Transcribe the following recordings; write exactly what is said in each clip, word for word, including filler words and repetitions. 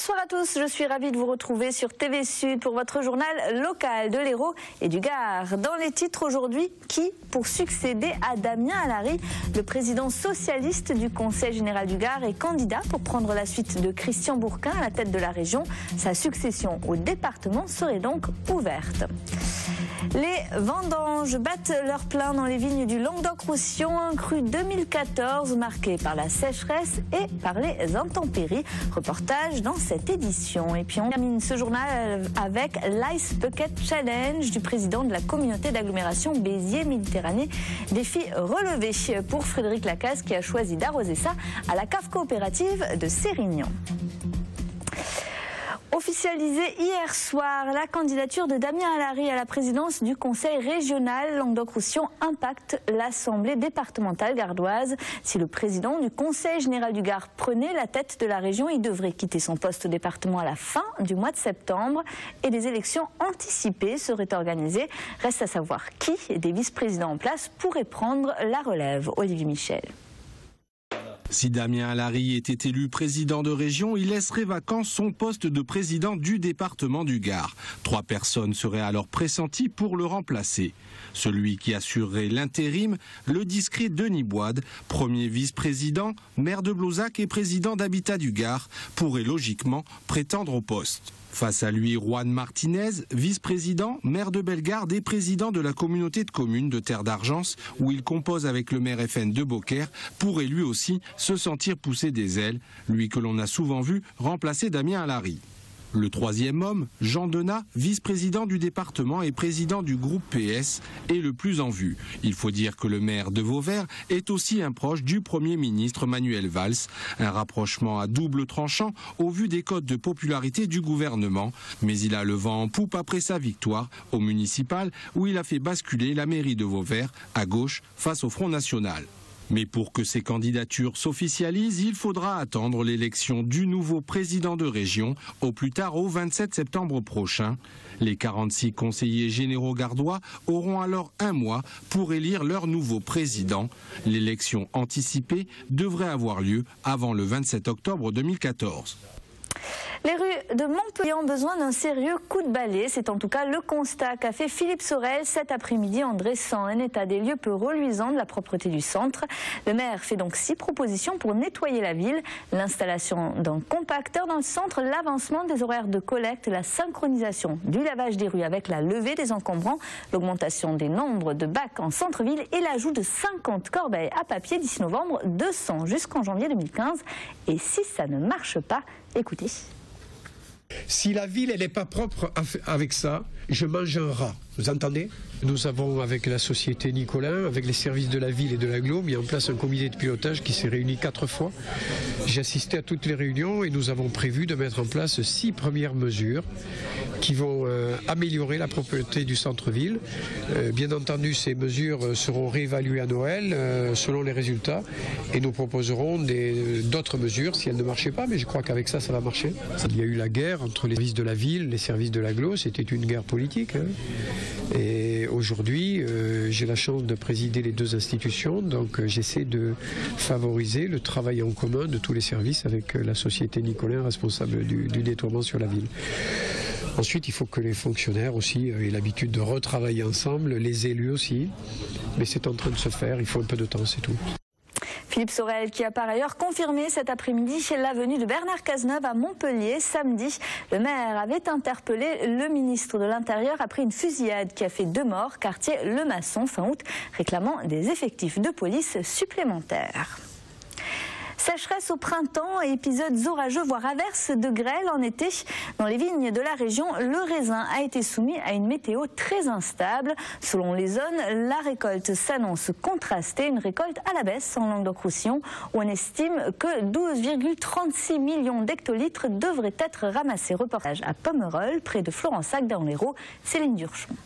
Bonsoir à tous, je suis ravie de vous retrouver sur T V Sud pour votre journal local de l'Hérault et du Gard. Dans les titres aujourd'hui, qui pour succéder à Damien Alary, le président socialiste du Conseil général du Gard est candidat pour prendre la suite de Christian Bourquin à la tête de la région. Sa succession au département serait donc ouverte. Les vendanges battent leur plein dans les vignes du Languedoc-Roussillon, un cru deux mille quatorze marqué par la sécheresse et par les intempéries. Reportage dans cette édition. Et puis on termine ce journal avec l'Ice Bucket Challenge du président de la communauté d'agglomération Béziers-Méditerranée. Défi relevé pour Frédéric Lacaze qui a choisi d'arroser ça à la cave coopérative de Sérignan. Officialisée hier soir, la candidature de Damien Alary à la présidence du Conseil régional Languedoc-Roussillon impacte l'Assemblée départementale gardoise. Si le président du Conseil général du Gard prenait la tête de la région, il devrait quitter son poste au département à la fin du mois de septembre et des élections anticipées seraient organisées. Reste à savoir qui des vice-présidents en place pourrait prendre la relève. Olivier Michel. Si Damien Alary était élu président de région, il laisserait vacant son poste de président du département du Gard. Trois personnes seraient alors pressenties pour le remplacer. Celui qui assurerait l'intérim, le discret Denis Boide, premier vice-président, maire de Blauzac et président d'Habitat du Gard, pourrait logiquement prétendre au poste. Face à lui, Juan Martinez, vice-président, maire de Bellegarde et président de la communauté de communes de Terre d'Argence, où il compose avec le maire F N de Beaucaire, pourrait lui aussi se sentir pousser des ailes, lui que l'on a souvent vu remplacer Damien Alary. Le troisième homme, Jean Denat, vice-président du département et président du groupe P S, est le plus en vue. Il faut dire que le maire de Vauvert est aussi un proche du Premier ministre Manuel Valls. Un rapprochement à double tranchant au vu des codes de popularité du gouvernement. Mais il a le vent en poupe après sa victoire au municipal où il a fait basculer la mairie de Vauvert à gauche face au Front National. Mais pour que ces candidatures s'officialisent, il faudra attendre l'élection du nouveau président de région au plus tard au vingt-sept septembre prochain. Les quarante-six conseillers généraux gardois auront alors un mois pour élire leur nouveau président. L'élection anticipée devrait avoir lieu avant le vingt-sept octobre deux mille quatorze. Les rues de Montpellier ont besoin d'un sérieux coup de balai. C'est en tout cas le constat qu'a fait Philippe Sorel cet après-midi en dressant un état des lieux peu reluisant de la propreté du centre. Le maire fait donc six propositions pour nettoyer la ville. L'installation d'un compacteur dans le centre, l'avancement des horaires de collecte, la synchronisation du lavage des rues avec la levée des encombrants, l'augmentation des nombres de bacs en centre-ville et l'ajout de cinquante corbeilles à papier d'ici novembre, deux cents jusqu'en janvier deux mille quinze. Et si ça ne marche pas, écoutez. Si la ville elle n'est pas propre avec ça, je mange un rat. Vous entendez? Nous avons, avec la société Nicolin, avec les services de la ville et de l'agglo, mis en place un comité de pilotage qui s'est réuni quatre fois. J'ai assisté à toutes les réunions et nous avons prévu de mettre en place six premières mesures qui vont euh, améliorer la propreté du centre-ville. Euh, bien entendu, ces mesures seront réévaluées à Noël euh, selon les résultats et nous proposerons d'autres mesures si elles ne marchaient pas, mais je crois qu'avec ça, ça va marcher. Il y a eu la guerre entre les services de la ville, les services de l'agglo, c'était une guerre politique. Hein. Et aujourd'hui, euh, j'ai la chance de présider les deux institutions, donc euh, j'essaie de favoriser le travail en commun de tous les services avec euh, la société Nicolin, responsable du, du nettoiement sur la ville. Ensuite, il faut que les fonctionnaires aussi aient l'habitude de retravailler ensemble, les élus aussi, mais c'est en train de se faire, il faut un peu de temps, c'est tout. Philippe Sorel qui a par ailleurs confirmé cet après-midi chez la venue de Bernard Cazeneuve à Montpellier samedi. Le maire avait interpellé le ministre de l'Intérieur après une fusillade qui a fait deux morts, quartier Le Maçon, fin août, réclamant des effectifs de police supplémentaires. Sécheresse au printemps et épisodes orageux, voire averses de grêle en été. Dans les vignes de la région, le raisin a été soumis à une météo très instable. Selon les zones, la récolte s'annonce contrastée. Une récolte à la baisse en Languedoc-Roussillon, où on estime que douze virgule trente-six millions d'hectolitres devraient être ramassés. Reportage à Pomerol, près de Florensac dans l'Hérault. Céline Durchon.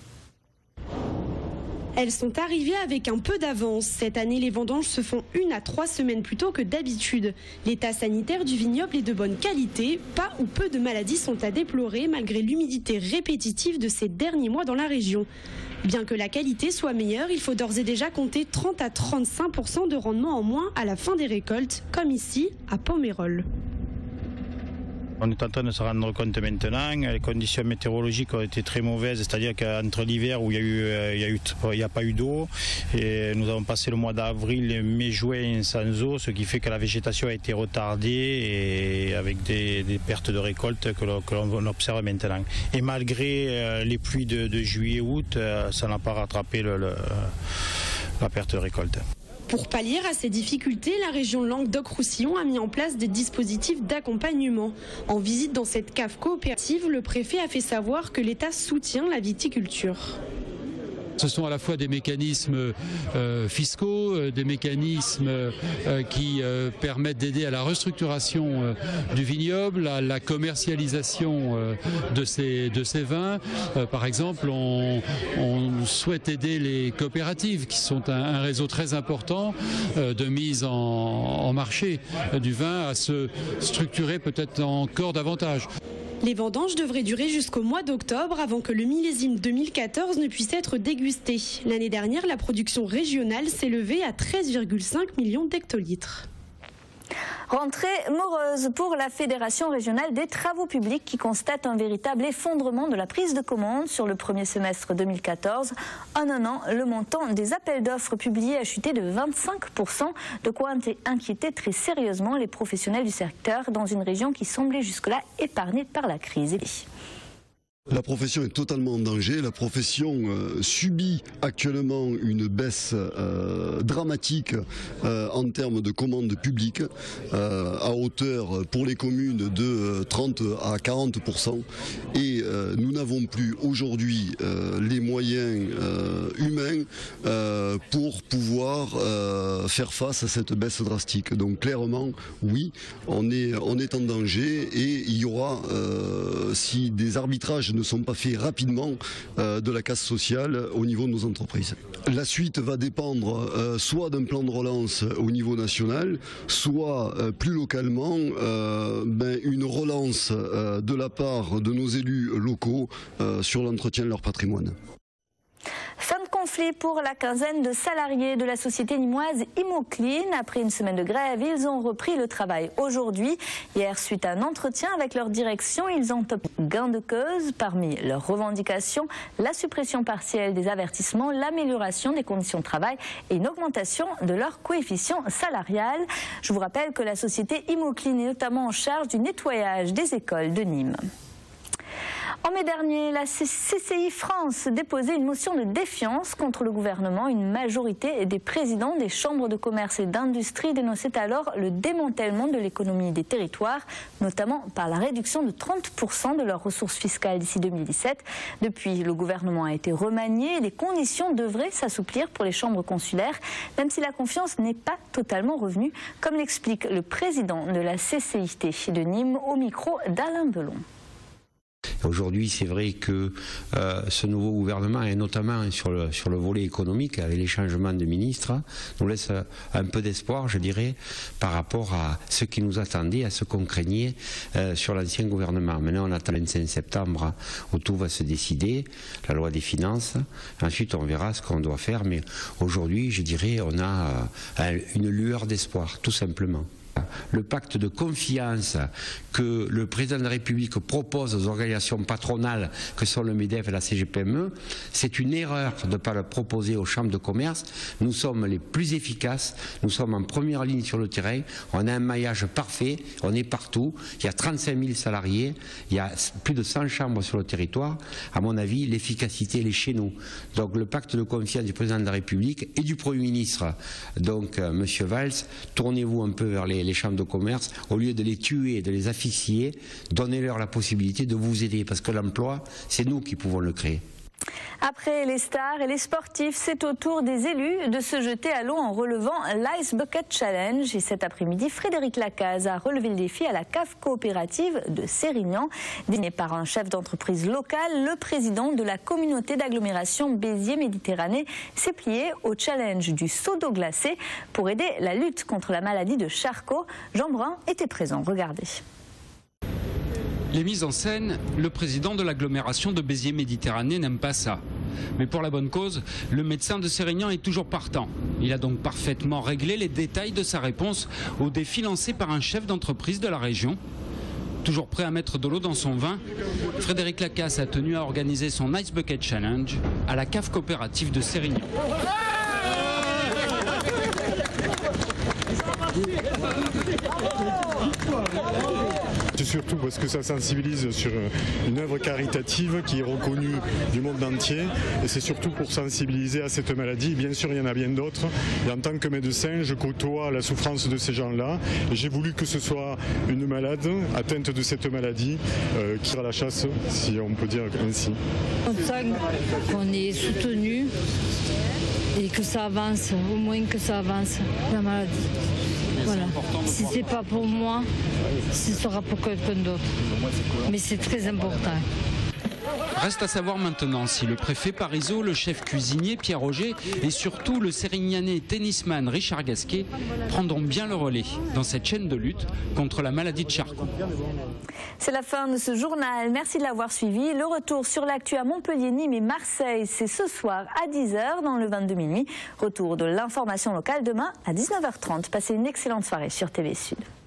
Elles sont arrivées avec un peu d'avance. Cette année, les vendanges se font une à trois semaines plus tôt que d'habitude. L'état sanitaire du vignoble est de bonne qualité. Pas ou peu de maladies sont à déplorer malgré l'humidité répétitive de ces derniers mois dans la région. Bien que la qualité soit meilleure, il faut d'ores et déjà compter trente à trente-cinq pour cent de rendement en moins à la fin des récoltes, comme ici à Pomerol. On est en train de se rendre compte maintenant, les conditions météorologiques ont été très mauvaises, c'est-à-dire qu'entre l'hiver où il n'y a, eu, il y a, eu, il y a pas eu d'eau, et nous avons passé le mois d'avril, mai, juin sans eau, ce qui fait que la végétation a été retardée et avec des, des pertes de récolte que l'on observe maintenant. Et malgré les pluies de, de juillet, août, ça n'a pas rattrapé le, le, la perte de récolte. Pour pallier à ces difficultés, la région Languedoc-Roussillon a mis en place des dispositifs d'accompagnement. En visite dans cette cave coopérative, le préfet a fait savoir que l'État soutient la viticulture. Ce sont à la fois des mécanismes euh, fiscaux, euh, des mécanismes euh, qui euh, permettent d'aider à la restructuration euh, du vignoble, à la commercialisation euh, de, ces, de ces vins. Euh, par exemple, on, on souhaite aider les coopératives qui sont un, un réseau très important euh, de mise en, en marché euh, du vin à se structurer peut-être encore davantage. Les vendanges devraient durer jusqu'au mois d'octobre avant que le millésime deux mille quatorze ne puisse être dégusté. L'année dernière, la production régionale s'élevait à treize virgule cinq millions d'hectolitres. Rentrée morose pour la Fédération régionale des travaux publics qui constate un véritable effondrement de la prise de commande sur le premier semestre deux mille quatorze. En un an, le montant des appels d'offres publiés a chuté de vingt-cinq pour cent, de quoi inquiéter très sérieusement les professionnels du secteur dans une région qui semblait jusque-là épargnée par la crise. La profession est totalement en danger. La profession euh, subit actuellement une baisse euh, dramatique euh, en termes de commandes publiques euh, à hauteur pour les communes de trente à quarante pour cent. Et euh, nous n'avons plus aujourd'hui euh, les moyens euh, humains euh, pour pouvoir euh, faire face à cette baisse drastique. Donc clairement, oui, on est, on est en danger et il y aura, euh, si des arbitrages ne sont pas faits rapidement, euh, de la casse sociale au niveau de nos entreprises. La suite va dépendre euh, soit d'un plan de relance au niveau national, soit euh, plus localement euh, ben, une relance euh, de la part de nos élus locaux euh, sur l'entretien de leur patrimoine. Fin de conflit pour la quinzaine de salariés de la société nîmoise Imoclean. Après une semaine de grève, ils ont repris le travail aujourd'hui. Hier, suite à un entretien avec leur direction, ils ont obtenu gain de cause. Parmi leurs revendications, la suppression partielle des avertissements, l'amélioration des conditions de travail et une augmentation de leur coefficient salarial. Je vous rappelle que la société Imoclean est notamment en charge du nettoyage des écoles de Nîmes. En mai dernier, la C C I France déposait une motion de défiance contre le gouvernement. Une majorité des présidents des chambres de commerce et d'industrie dénonçaient alors le démantèlement de l'économie des territoires, notamment par la réduction de trente pour cent de leurs ressources fiscales d'ici deux mille dix-sept. Depuis, le gouvernement a été remanié et les conditions devraient s'assouplir pour les chambres consulaires, même si la confiance n'est pas totalement revenue, comme l'explique le président de la C C I T de Nîmes au micro d'Alain Belon. Aujourd'hui, c'est vrai que euh, ce nouveau gouvernement, et notamment sur le, sur le volet économique, avec les changements de ministres, nous laisse un peu d'espoir, je dirais, par rapport à ce qui nous attendait, à ce qu'on craignait euh, sur l'ancien gouvernement. Maintenant, on attend le vingt-cinq septembre où tout va se décider, la loi des finances. Ensuite, on verra ce qu'on doit faire. Mais aujourd'hui, je dirais, on a euh, une lueur d'espoir, tout simplement. Le pacte de confiance que le président de la République propose aux organisations patronales que sont le MEDEF et la C G P M E, c'est une erreur de ne pas le proposer aux chambres de commerce. Nous sommes les plus efficaces, nous sommes en première ligne sur le terrain, on a un maillage parfait, on est partout, il y a trente-cinq mille salariés, il y a plus de cent chambres sur le territoire. À mon avis, l'efficacité, elle est chez nous. Donc le pacte de confiance du président de la République et du Premier ministre, donc euh, Monsieur Valls, tournez-vous un peu vers les les chambres de commerce, au lieu de les tuer, de les asphyxier, donnez-leur la possibilité de vous aider, parce que l'emploi, c'est nous qui pouvons le créer. Après les stars et les sportifs, c'est au tour des élus de se jeter à l'eau en relevant l'Ice Bucket Challenge. Et cet après-midi, Frédéric Lacaze a relevé le défi à la cave coopérative de Sérignan. Désigné par un chef d'entreprise local, le président de la communauté d'agglomération Béziers-Méditerranée s'est plié au challenge du seau d'eau glacée pour aider la lutte contre la maladie de Charcot. Jean Brun était présent, regardez. Les mises en scène, le président de l'agglomération de Béziers-Méditerranée n'aime pas ça. Mais pour la bonne cause, le médecin de Sérignan est toujours partant. Il a donc parfaitement réglé les détails de sa réponse au défi lancé par un chef d'entreprise de la région. Toujours prêt à mettre de l'eau dans son vin, Frédéric Lacasse a tenu à organiser son Ice Bucket Challenge à la cave coopérative de Sérignan. C'est surtout parce que ça sensibilise sur une œuvre caritative qui est reconnue du monde entier, et c'est surtout pour sensibiliser à cette maladie. Bien sûr, il y en a bien d'autres, et en tant que médecin, je côtoie la souffrance de ces gens-là, et j'ai voulu que ce soit une malade atteinte de cette maladie euh, qui ira à la chasse, si on peut dire ainsi. On sent qu'on est soutenu et que ça avance, au moins que ça avance, la maladie. Voilà. Si c'est pas pour moi, ce sera pour quelqu'un d'autre. Mais c'est très important. Reste à savoir maintenant si le préfet Parisot, le chef cuisinier Pierre Auger et surtout le Sérignanais tennisman Richard Gasquet prendront bien le relais dans cette chaîne de lutte contre la maladie de Charcot. C'est la fin de ce journal. Merci de l'avoir suivi. Le retour sur l'actu à Montpellier, Nîmes et Marseille, c'est ce soir à dix heures dans le vingt-deux minuit. Retour de l'information locale demain à dix-neuf heures trente. Passez une excellente soirée sur T V Sud.